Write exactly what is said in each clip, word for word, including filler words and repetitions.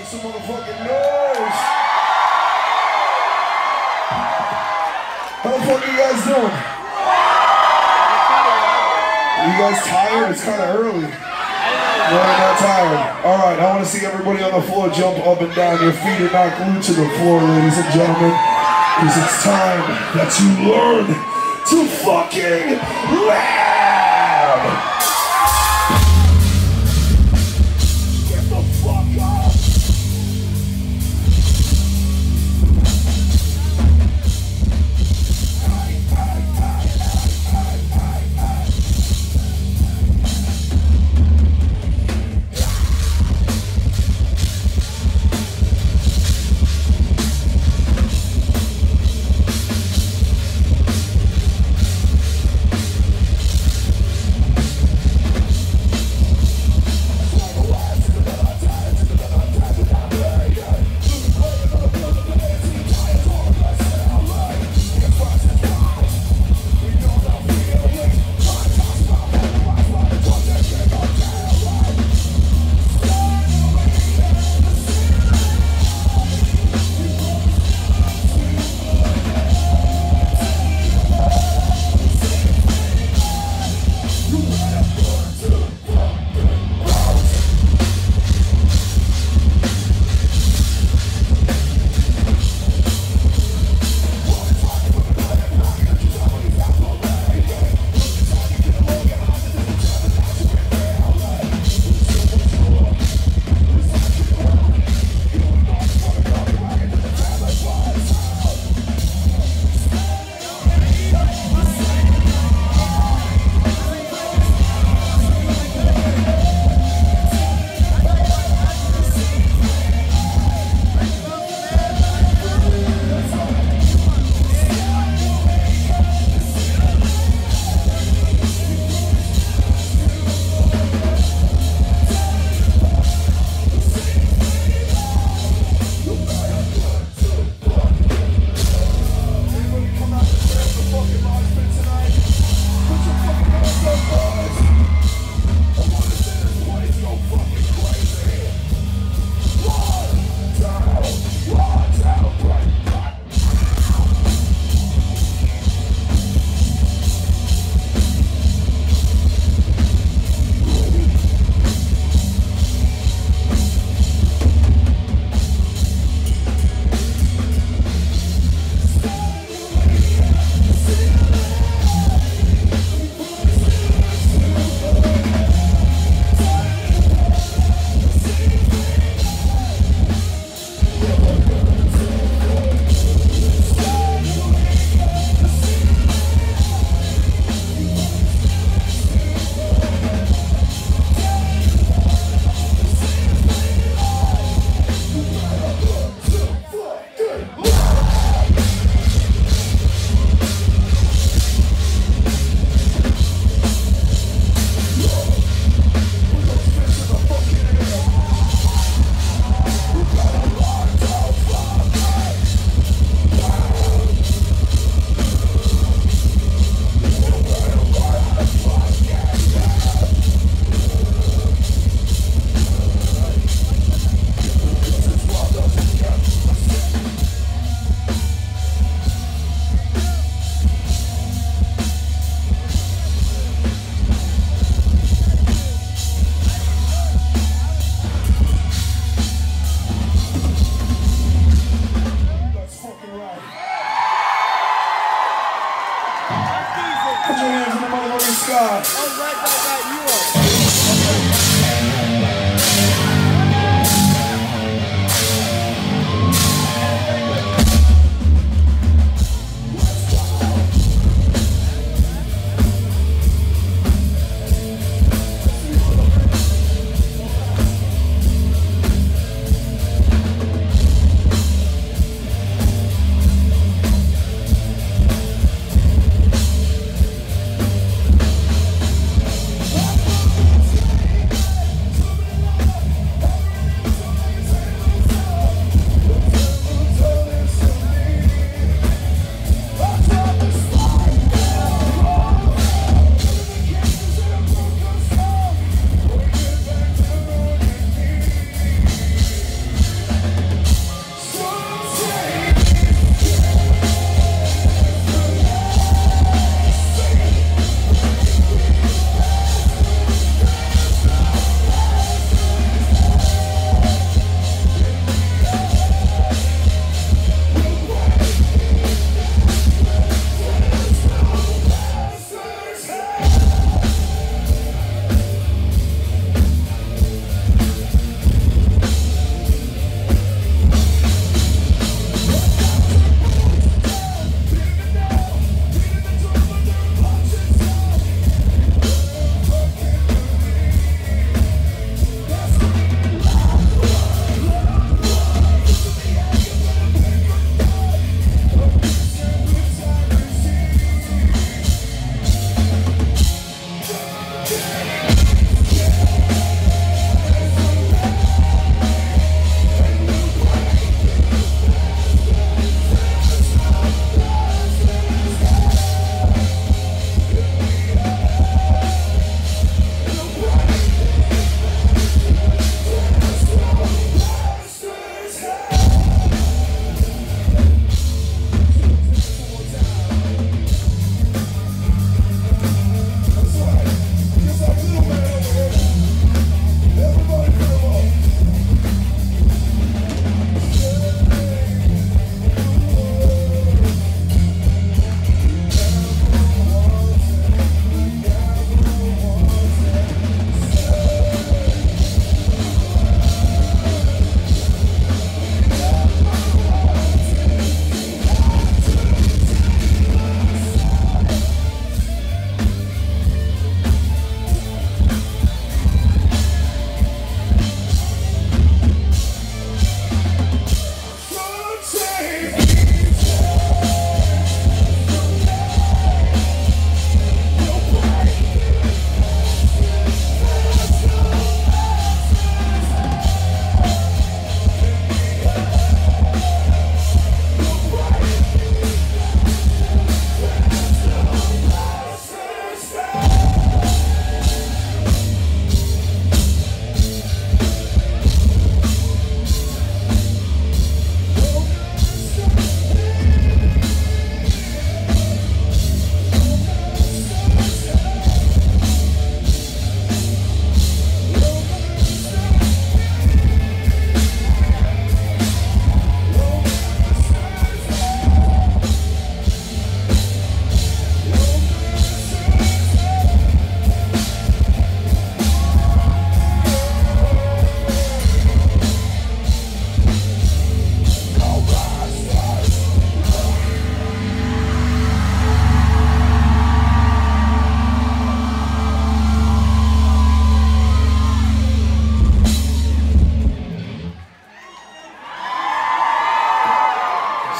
Some motherfucking noise. How the fuck are you guys doing? Are you guys tired? It's kind of early. No, I'm not tired. All right, I want to see everybody on the floor jump up and down. Your feet are not glued to the floor, ladies and gentlemen, because it's time that you learn to fucking rap.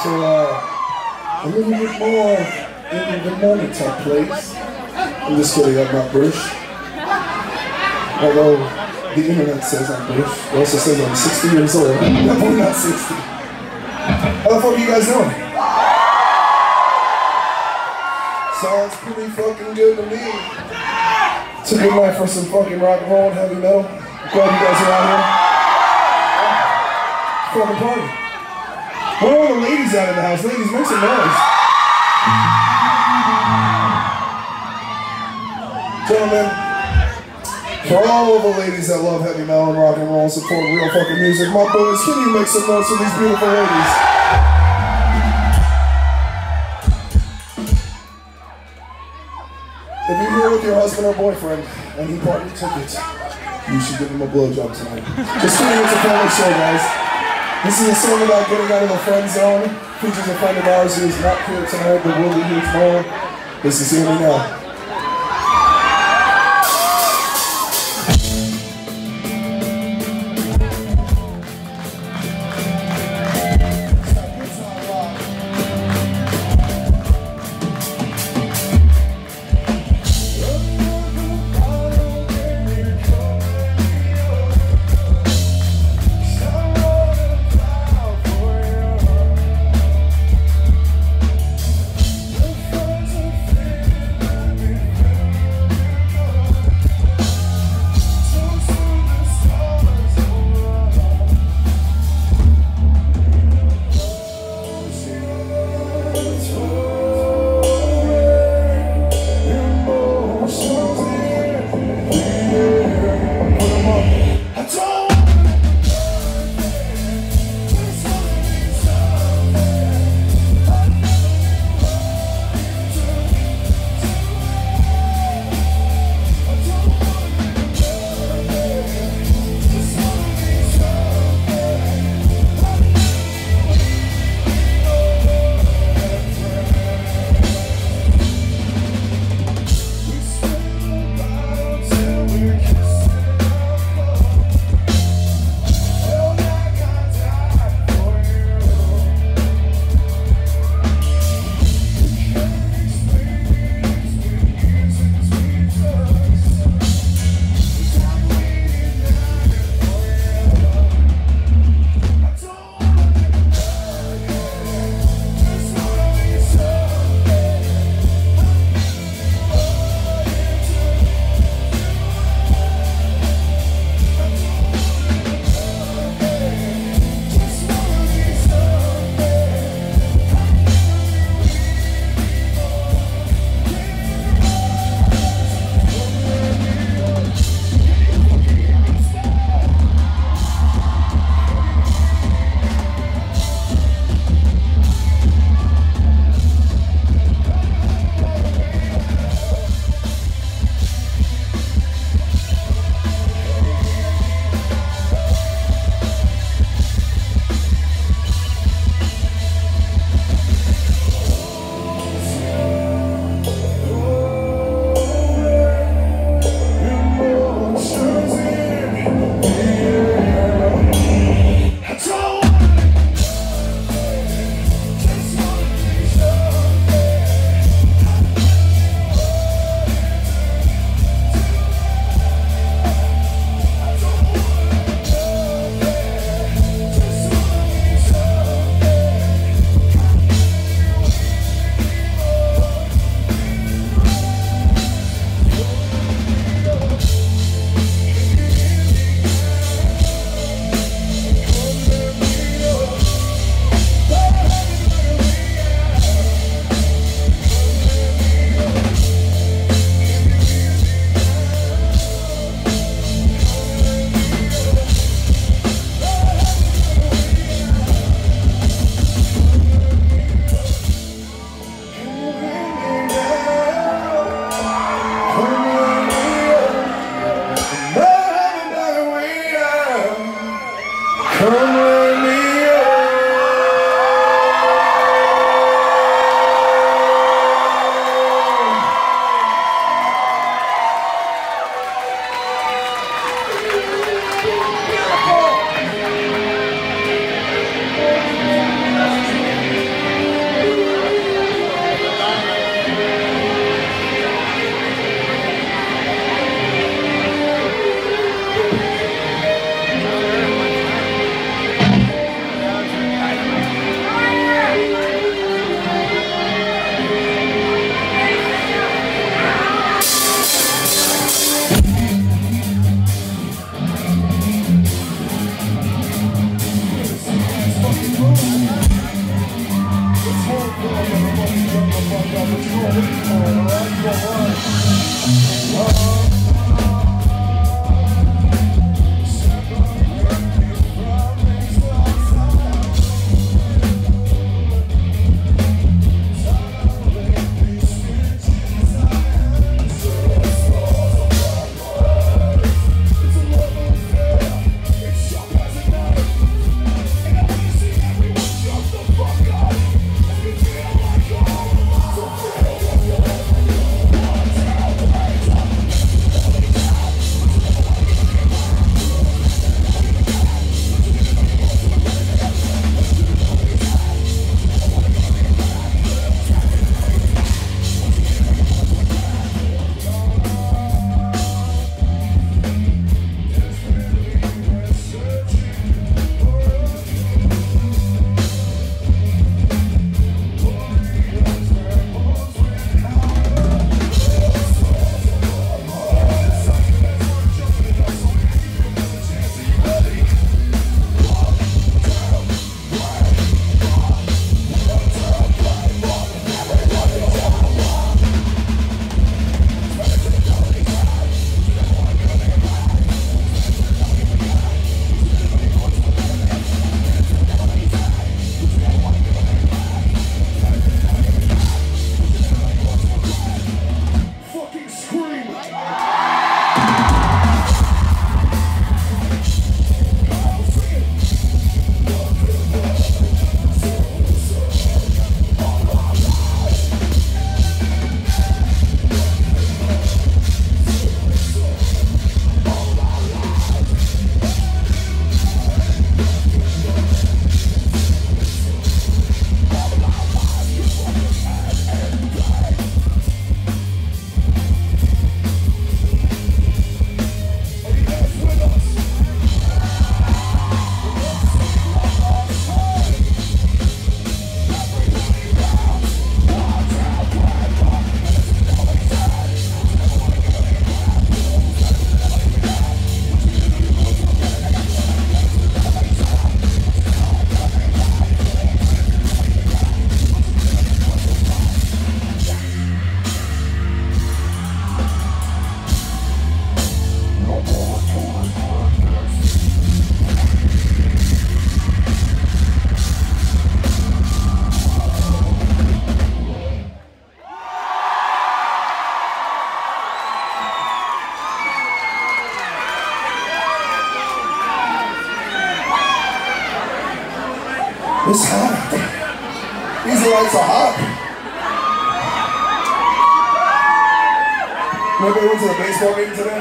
So, uh, a little bit more in the moment type place. I'm just kidding, I'm not British. Although the internet says I'm British. It also says I'm sixty years old. I'm definitely not sixty. How the fuck are you guys doing? Sounds pretty fucking good to me. It's a good night for some fucking rock and roll and heavy metal. I'm glad you guys are out here. Fucking party. Where are all the ladies out of the house? Ladies, make some noise. Gentlemen, for all of the ladies that love heavy metal and rock and roll and support real fucking music, my boys, can you make some noise for these beautiful ladies? If you're here with your husband or boyfriend and he bought your tickets, you should give him a blowjob tonight. Just kidding, it's a family show, guys. This is a song about getting out of the friend zone. Features a friend of ours who is not here tonight, but will be here tomorrow. This is Hear Me Now. It's hot. These lights are hot. Anybody went to the baseball game today?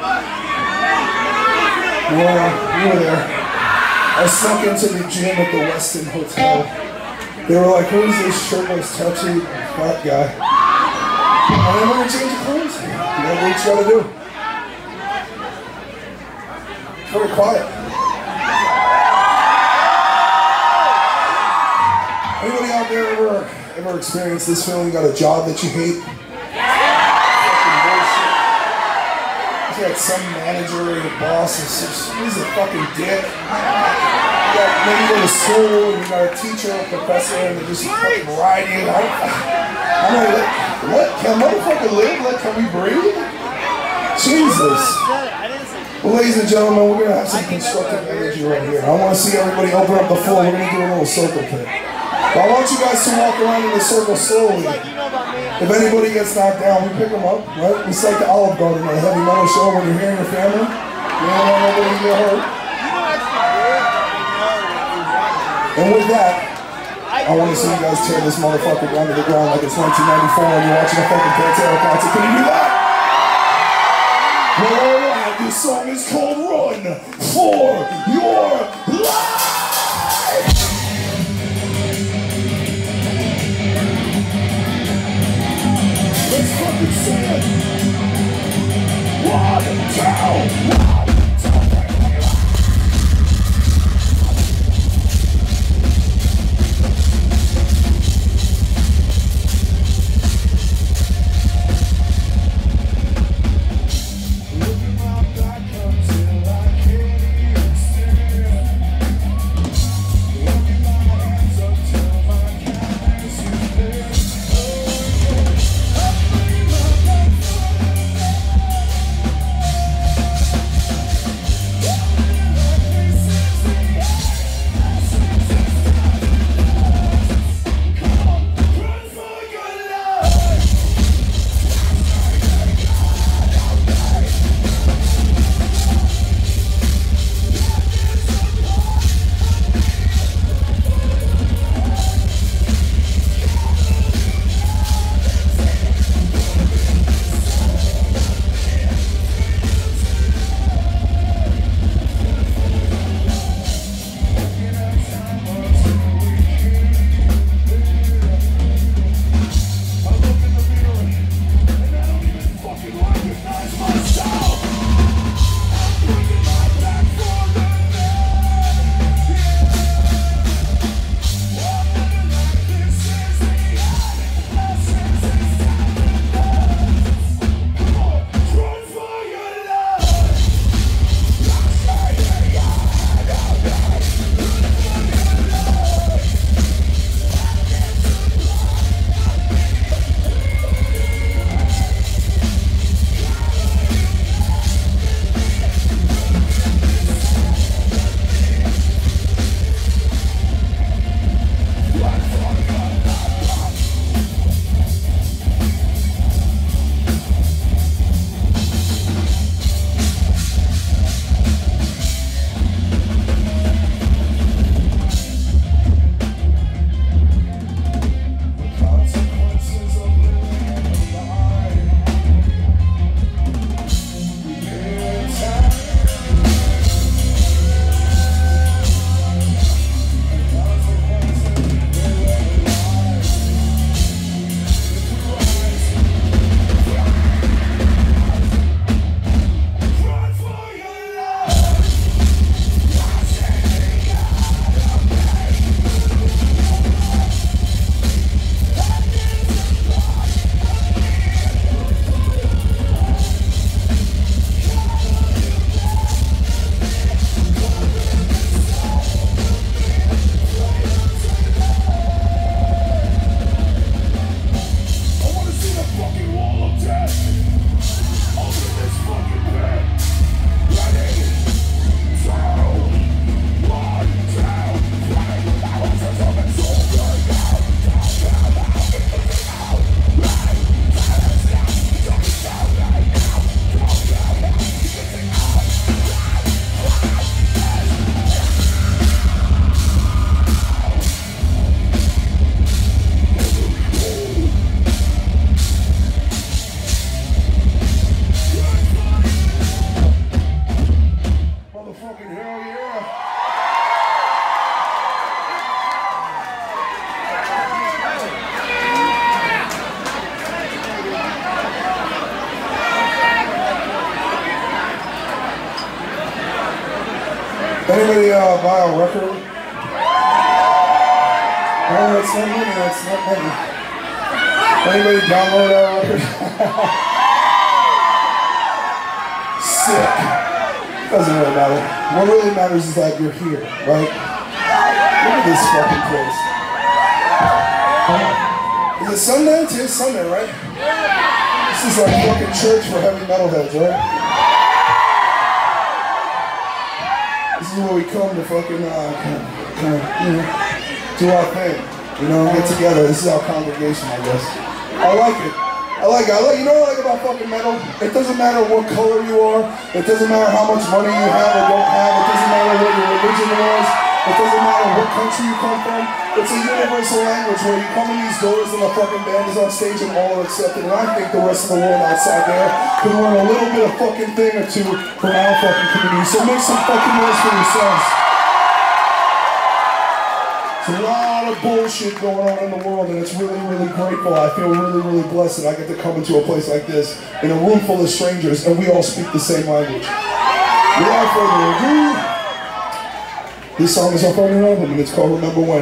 Yeah, you were there. I snuck into the gym at the Westin Hotel. They were like, who is this shirtless, touchy, fat guy? And I'm gonna change your clothes. You gotta do what you gotta do. It's very quiet. Anybody out there ever, ever experienced this feeling? You got a job that you hate? Fucking bullshit. You got some manager or your boss that's just, he's a fucking dick. You got, maybe you go to school and you got a teacher or a professor and they're just fucking riding. I don't, I'm like, let, let, can a motherfucker live? Let, can we breathe? Jesus. Well, ladies and gentlemen, we're going to have some constructive energy right here. I want to see everybody open up the floor. We're going to do a little circle pit. But I want you guys to walk around in the circle slowly. If anybody gets knocked down, we pick them up, right? It's like the Olive Garden at a heavy metal show when you're hearing your family. You don't want nobody to get hurt. And with that, I want to see you guys tear this motherfucker down to the ground like it's nineteen ninety-four and you're watching a fucking Pantera concert. Can you do that? Well, alright, this song is called Run for Your Life! Let's fucking say it! Run down! Run down! Anybody uh, buy a record? Oh, that's not money, that's not money. Anybody download our record? Sick. Doesn't really matter. What really matters is that you're here, right? Look at this fucking place. Is it Sunday? Today's Sunday, right? This is like fucking church for heavy metalheads, right? This is where we come to fucking, uh, kind of, kind of, you know, do our thing. You know, get together. This is our congregation, I guess. I like it. I like it. I like, you know what I like about fucking metal? It doesn't matter what color you are. It doesn't matter how much money you have or don't have. It doesn't matter what your religion was. It doesn't matter what country you come from. It's a universal language where you come in these doors and the fucking band is on stage and all are accepted. And I think the rest of the world outside there can learn a little bit of fucking thing or two from our fucking community. So make some fucking noise for yourselves. There's a lot of bullshit going on in the world, and it's really, really grateful. I feel really, really blessed that I get to come into a place like this in a room full of strangers, and we all speak the same language. Without further ado, this song is off our new album, and it's called Remember When.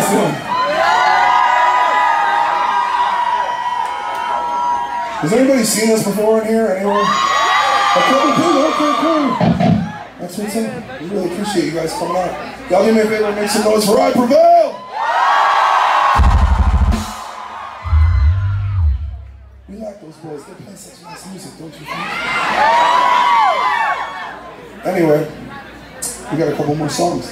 this one. Has anybody seen this before in here? Anyone? A couple people? Okay, cool. That's what's up. We really appreciate you guys coming out. Y'all do me a favor and make some noise for I Prevail! We like those boys. They play such nice music, don't you think? Anyway, we got a couple more songs.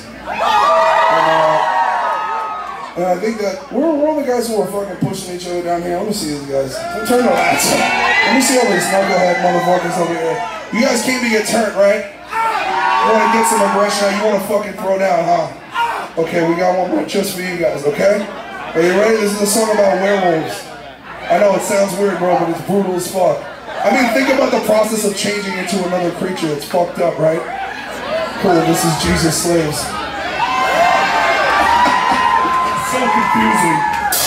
And I think that we're, we're all the guys who are fucking pushing each other down here. Let me see these guys. Turn the lights up. Let me see all these knucklehead motherfuckers over here. You guys came to get turned, right? You want to get some aggression out? You want to fucking throw down, huh? Okay, we got one more just for you guys, okay? Are you ready? This is a song about werewolves. I know it sounds weird, bro, but it's brutal as fuck. I mean, think about the process of changing into another creature. It's fucked up, right? Cool, this is Jesus Slaves. So confusing.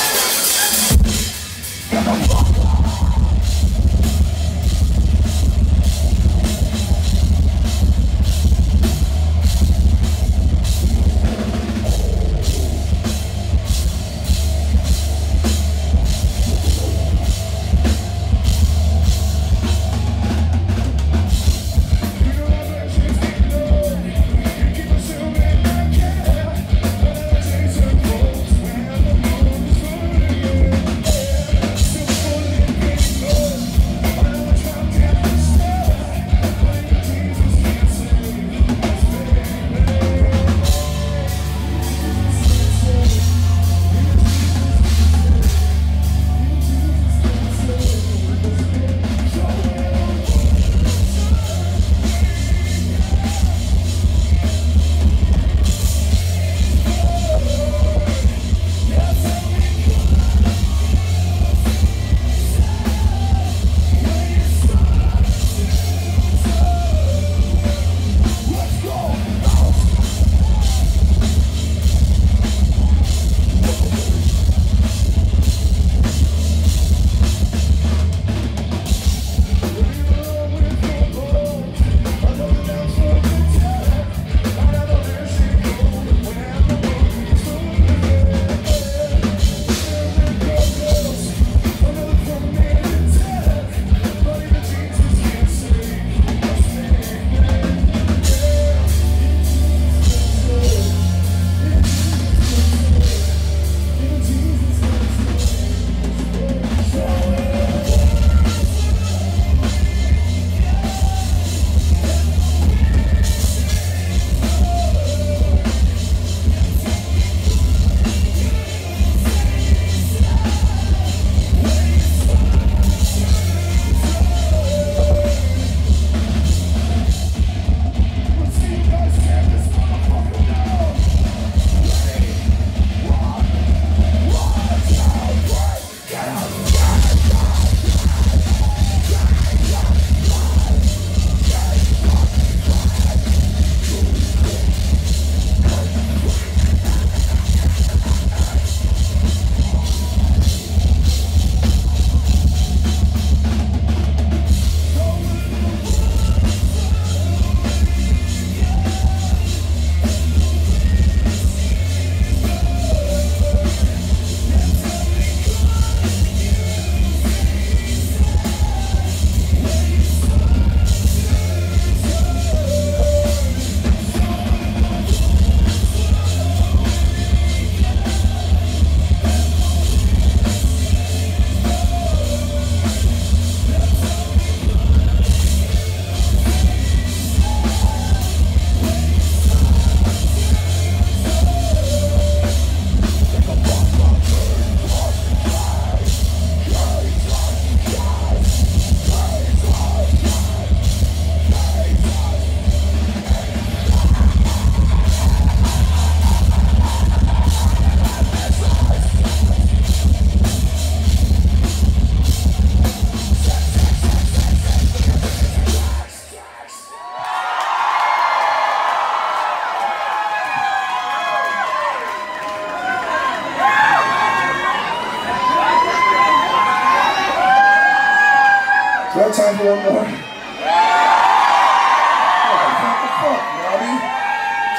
Do I have time for one more? Oh, what the fuck, Robbie?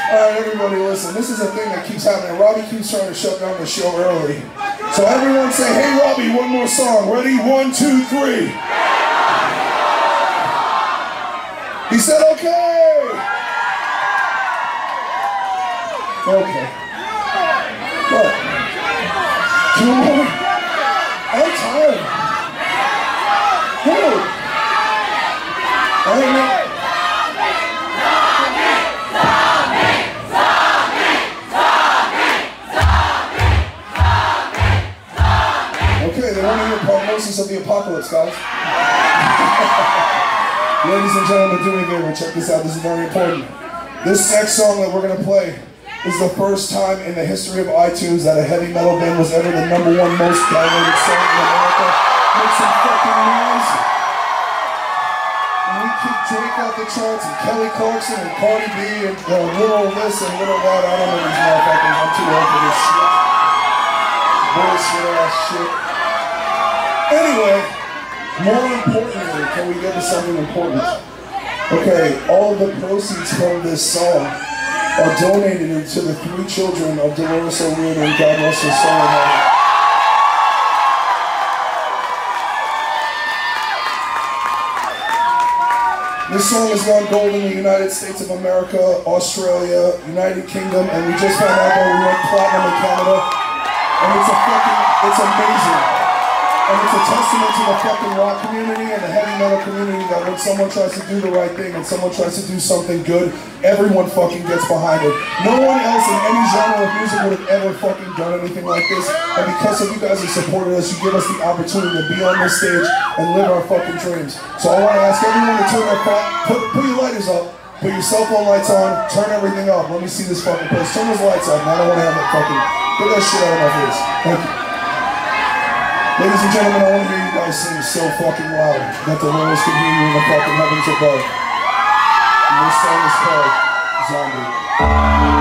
Alright, everybody listen, this is a thing that keeps happening. Robbie keeps trying to shut down the show early. So everyone say, hey Robbie, one more song. Ready? One, two, three. He said okay! Okay. What? Two more? I'm tired. Who? I don't know. Okay, they want to hear prognosis of the apocalypse, guys. Ladies and gentlemen, do me a favor, check this out, this is very important. This next song that we're going to play is the first time in the history of iTunes that a heavy metal band was ever the number one most downloaded song in America. Make some fucking noise. And we kicked Drake out the charts, and Kelly Clarkson, and Cardi B, and uh, little this and little that. I don't know these motherfuckers, I'm too old for this shit. Bullshit ass shit. Anyway, more importantly, can we get to something important? Okay, all the proceeds from this song are donated to the three children of Dolores O'Riordan, God rest her soul. This song has gone gold in the United States of America, Australia, United Kingdom, and we just found out that we went platinum in Canada. And it's a fucking, it's amazing. And it's a testament to the fucking rock community and the heavy metal community that when someone tries to do the right thing and someone tries to do something good, everyone fucking gets behind it. No one else in any genre of music would have ever fucking done anything like this. And because of you guys who supported us, you give us the opportunity to be on this stage and live our fucking dreams. So I want to ask everyone to turn their phone, put, put your lighters up, put your cell phone lights on, turn everything up. Let me see this fucking place. Turn those lights up, man. I don't want to have that fucking, get that shit out of my face. Thank you. Ladies and gentlemen, I want to hear you guys sing so fucking loud that the Lord can hear you in the fucking heavens above. And this song is called Zombie.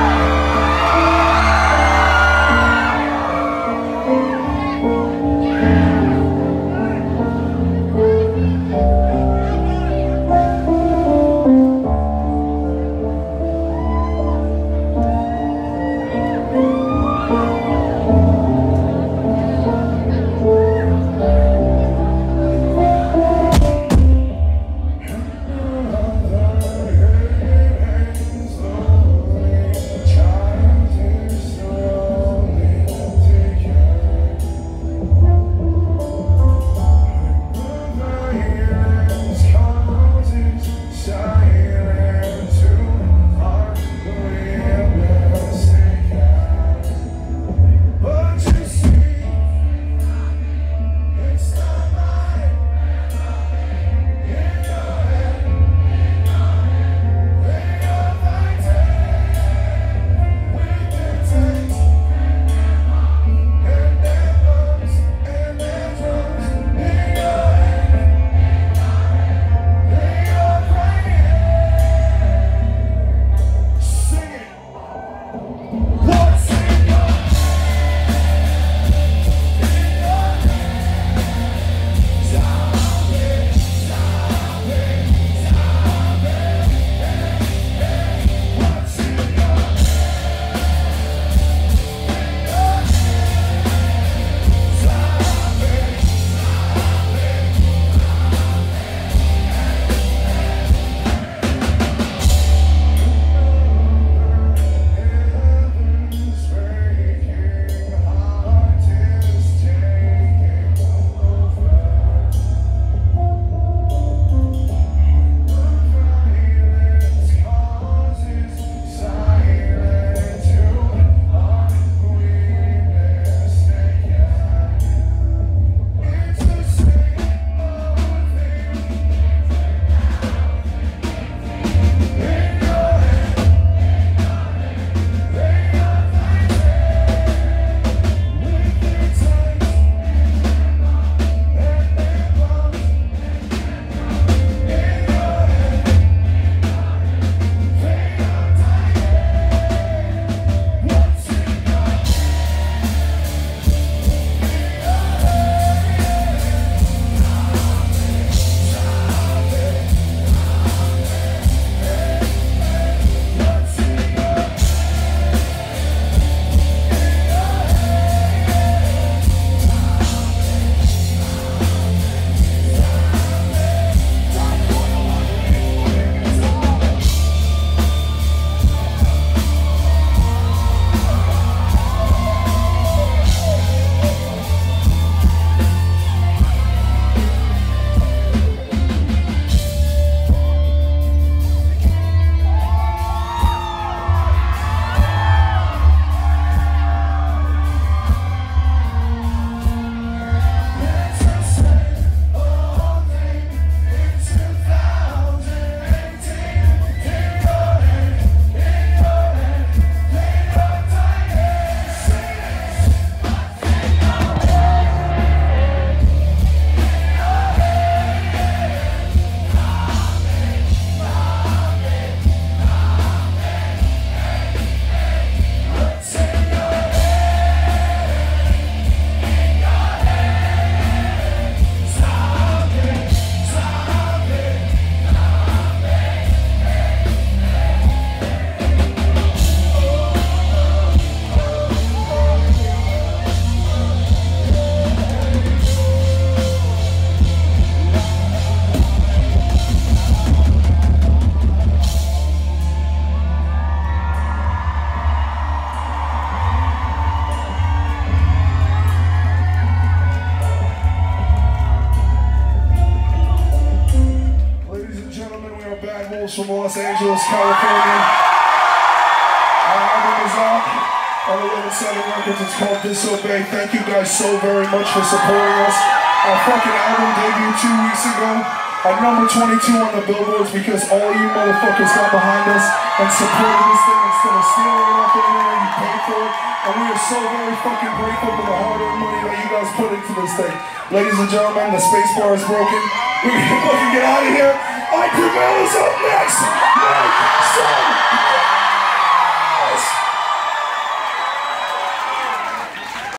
from Los Angeles, California. Our album is out on eleven seven Records. It's called Disobey. Thank you guys so very much for supporting us. Our fucking album debuted two weeks ago at number twenty-two on the billboards because all you motherfuckers got behind us and supported this thing instead of stealing it off the internet. You paid for it. And we are so very fucking grateful for the hard-earned money that you guys put into this thing. Ladies and gentlemen, the space bar is broken. We're gonna fucking get out of here. I Prevail is up next. Mike, son.